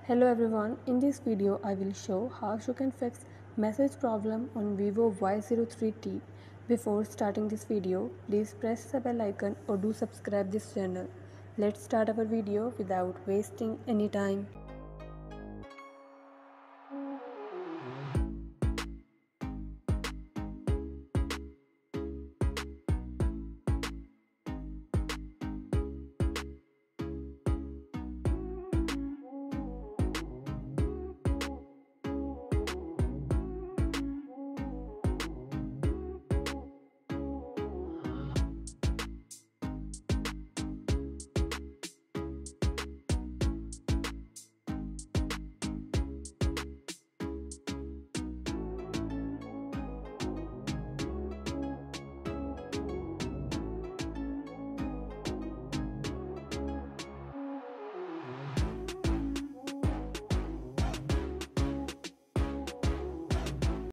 Hello everyone, in this video I will show how you can fix message problem on Vivo Y03t. Before starting this video, please press the bell icon or do subscribe this channel. Let's start our video without wasting any time.